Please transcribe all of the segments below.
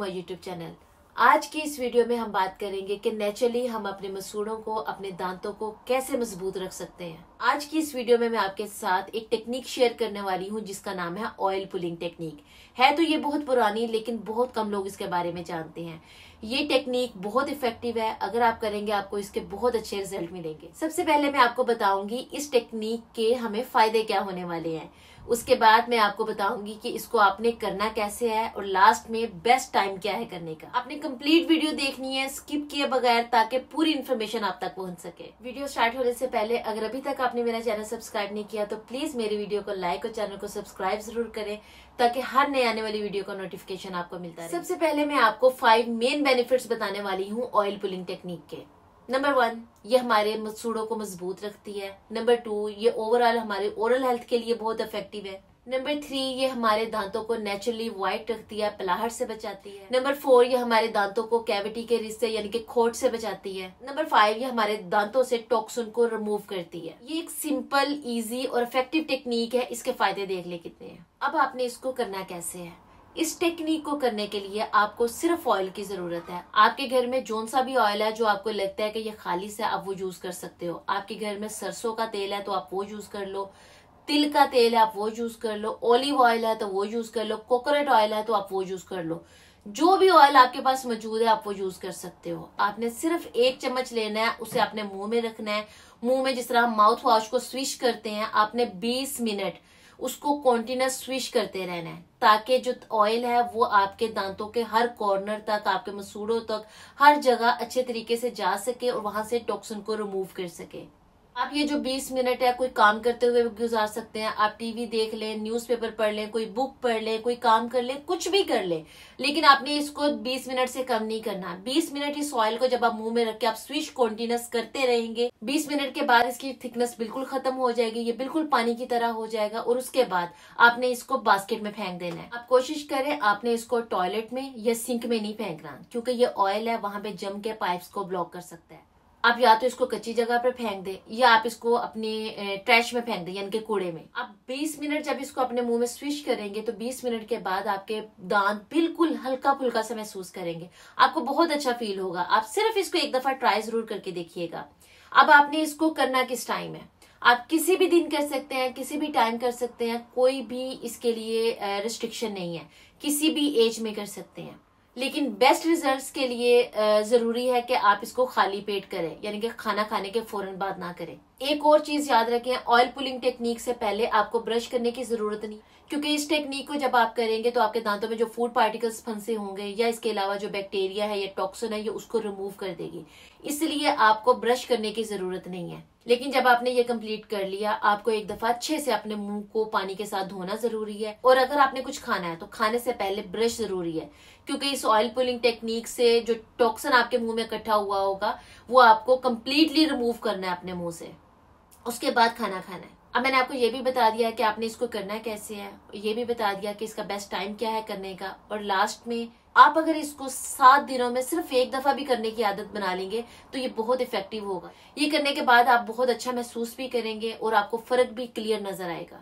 My YouTube channel. आज की इस वीडियो में हम बात करेंगे कि नेचुरली हम अपने मसूड़ों को, अपने दांतों को कैसे मजबूत रख सकते हैं। आज की इस वीडियो में मैं आपके साथ एक टेक्निक शेयर करने वाली हूं जिसका नाम है ऑयल पुलिंग टेक्निक। है तो ये बहुत पुरानी, लेकिन बहुत कम लोग इसके बारे में जानते हैं। ये टेक्निक बहुत इफेक्टिव है। अगर आप करेंगे आपको इसके बहुत अच्छे रिजल्ट मिलेंगे। सबसे पहले मैं आपको बताऊंगी इस टेक्निक के हमें फायदे क्या होने वाले हैं। उसके बाद मैं आपको बताऊंगी कि इसको आपने करना कैसे है और लास्ट में बेस्ट टाइम क्या है करने का। आपने कंप्लीट वीडियो देखनी है स्किप किए बगैर, ताकि पूरी इन्फॉर्मेशन आप तक पहुंच सके। वीडियो स्टार्ट होने से पहले अगर अभी तक आपने मेरा चैनल सब्सक्राइब नहीं किया तो प्लीज मेरे वीडियो को लाइक और चैनल को सब्सक्राइब जरूर करें, ताकि हर नए आने वाली वीडियो का नोटिफिकेशन आपको मिलता रहे। सबसे पहले मैं आपको 5 मेन बेनिफिट्स बताने वाली हूँ ऑयल पुलिंग टेक्निक के। नंबर 1, ये हमारे मसूड़ों को मजबूत रखती है। नंबर 2, ये ओवरऑल हमारे ओरल हेल्थ के लिए बहुत इफेक्टिव है। नंबर 3, ये हमारे दांतों को नेचुरली व्हाइट रखती है, पलाहट से बचाती है। नंबर 4, ये हमारे दांतों को कैविटी के रिश्ते यानी कि खोट से बचाती है। नंबर 5, ये हमारे दांतों से टॉक्सिन को रिमूव करती है। ये एक सिंपल, इजी और इफेक्टिव टेक्निक है। इसके फायदे देख ले कितने हैं। अब आपने इसको करना कैसे है। इस टेक्निक को करने के लिए आपको सिर्फ ऑयल की जरूरत है। आपके घर में जोन सा भी ऑयल है जो आपको लगता है कि ये खालिश है, आप वो यूज कर सकते हो। आपके घर में सरसों का तेल है तो आप वो यूज कर लो, तिल का तेल है आप वो यूज कर लो, ऑलिव ऑयल है तो वो यूज कर लो, कोकोनट ऑयल है तो आप वो यूज कर लो। जो भी ऑयल आपके पास मौजूद है आप वो यूज कर सकते हो। आपने सिर्फ 1 चम्मच लेना है, उसे आपने मुंह में रखना है। मुंह में जिस तरह हम माउथ वॉश को स्विश करते हैं, आपने 20 मिनट उसको कॉन्टिन्यूस स्विश करते रहना है, ताकि जो ऑयल है वो आपके दांतों के हर कॉर्नर तक, आपके मसूड़ों तक, हर जगह अच्छे तरीके से जा सके और वहां से टॉक्सिन को रिमूव कर सके। आप ये जो 20 मिनट है कोई काम करते हुए गुजार सकते हैं। आप टीवी देख लें, न्यूज़पेपर पढ़ लें, कोई बुक पढ़ लें, कोई काम कर लें, कुछ भी कर लें, लेकिन आपने इसको 20 मिनट से कम नहीं करना। 20 मिनट इस ऑयल को जब आप मुंह में रख के आप स्विश कॉन्टिन्यूस करते रहेंगे, 20 मिनट के बाद इसकी थिकनेस बिल्कुल खत्म हो जाएगी, ये बिल्कुल पानी की तरह हो जाएगा। और उसके बाद आपने इसको बास्केट में फेंक देना है। आप कोशिश करें आपने इसको टॉयलेट में या सिंक में नहीं फेंकना, क्योंकि ये ऑयल है वहां पे जम के पाइप्स को ब्लॉक कर सकता है। आप या तो इसको कच्ची जगह पर फेंक दें या आप इसको अपने ट्रैश में फेंक दें, यानी कि कूड़े में। आप 20 मिनट जब इसको अपने मुंह में स्विश करेंगे तो 20 मिनट के बाद आपके दांत बिल्कुल हल्का फुल्का सा महसूस करेंगे। आपको बहुत अच्छा फील होगा। आप सिर्फ इसको एक दफा ट्राई जरूर करके देखिएगा। अब आपने इसको करना किस टाइम है। आप किसी भी दिन कर सकते हैं, किसी भी टाइम कर सकते हैं, कोई भी इसके लिए रिस्ट्रिक्शन नहीं है। किसी भी एज में कर सकते हैं, लेकिन बेस्ट रिजल्ट्स के लिए जरूरी है कि आप इसको खाली पेट करें, यानी कि खाना खाने के फौरन बाद ना करें। एक और चीज याद रखें, ऑयल पुलिंग टेक्निक से पहले आपको ब्रश करने की जरूरत नहीं, क्योंकि इस टेक्निक को जब आप करेंगे तो आपके दांतों में जो फूड पार्टिकल्स फंसे होंगे या इसके अलावा जो बैक्टीरिया है या टॉक्सिन है, ये उसको रिमूव कर देगी। इसलिए आपको ब्रश करने की जरूरत नहीं है। लेकिन जब आपने ये कंप्लीट कर लिया, आपको एक दफा अच्छे से अपने मुंह को पानी के साथ धोना जरूरी है। और अगर आपने कुछ खाना है तो खाने से पहले ब्रश जरूरी है, क्योंकि इस ऑयल पुलिंग टेक्निक से जो टॉक्सिन आपके मुंह में इकट्ठा हुआ होगा वो आपको कंप्लीटली रिमूव करना है अपने मुंह से। उसके बाद खाना खाना है। अब मैंने आपको ये भी बता दिया कि आपने इसको करना कैसे है, ये भी बता दिया कि इसका बेस्ट टाइम क्या है करने का। और लास्ट में आप अगर इसको 7 दिनों में सिर्फ एक दफा भी करने की आदत बना लेंगे तो ये बहुत इफेक्टिव होगा। ये करने के बाद आप बहुत अच्छा महसूस भी करेंगे और आपको फर्क भी क्लियर नजर आएगा।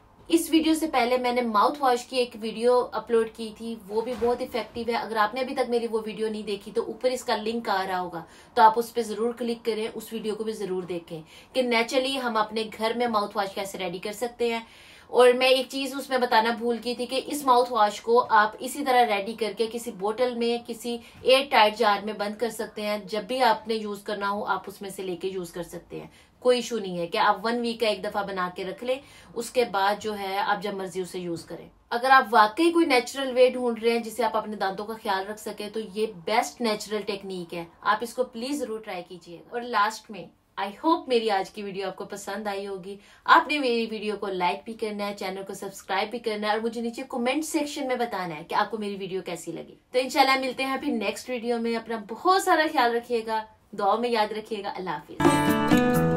इस वीडियो से पहले मैंने माउथ वॉश की एक वीडियो अपलोड की थी, वो भी बहुत इफेक्टिव है। अगर आपने अभी तक मेरी वो वीडियो नहीं देखी तो ऊपर इसका लिंक आ रहा होगा, तो आप उस पर जरूर क्लिक करें, उस वीडियो को भी जरूर देखें कि नेचुरली हम अपने घर में माउथ वॉश कैसे रेडी कर सकते हैं। और मैं एक चीज उसमें बताना भूल गई थी कि इस माउथ वॉश को आप इसी तरह रेडी करके किसी बोतल में, किसी एयर टाइट जार में बंद कर सकते हैं। जब भी आपने यूज करना हो आप उसमें से लेके यूज कर सकते हैं। कोई इशू नहीं है कि आप 1 वीक का एक दफा बना के रख लें, उसके बाद जो है आप जब मर्जी उसे यूज करें। अगर आप वाकई कोई नेचुरल वे ढूंढ रहे हैं जिससे आप अपने दांतों का ख्याल रख सके तो ये बेस्ट नेचुरल टेक्निक है। आप इसको प्लीज जरूर ट्राई कीजिएगा। और लास्ट में आई होप मेरी आज की वीडियो आपको पसंद आई होगी। आपने मेरी वीडियो को लाइक भी करना है, चैनल को सब्सक्राइब भी करना है और मुझे नीचे कमेंट सेक्शन में बताना है कि आपको मेरी वीडियो कैसी लगी। तो इंशाल्लाह मिलते हैं फिर नेक्स्ट वीडियो में। अपना बहुत सारा ख्याल रखिएगा, दुआ में याद रखिएगा। अल्लाह हाफिज।